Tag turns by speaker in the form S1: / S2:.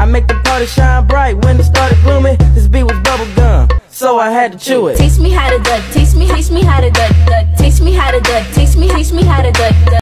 S1: make the party shine bright when it started glooming. This beat was bubble gum, so I had to chew it.
S2: Teach me how to duck, teach me how to duck, teach me how to duck, teach me how to duck.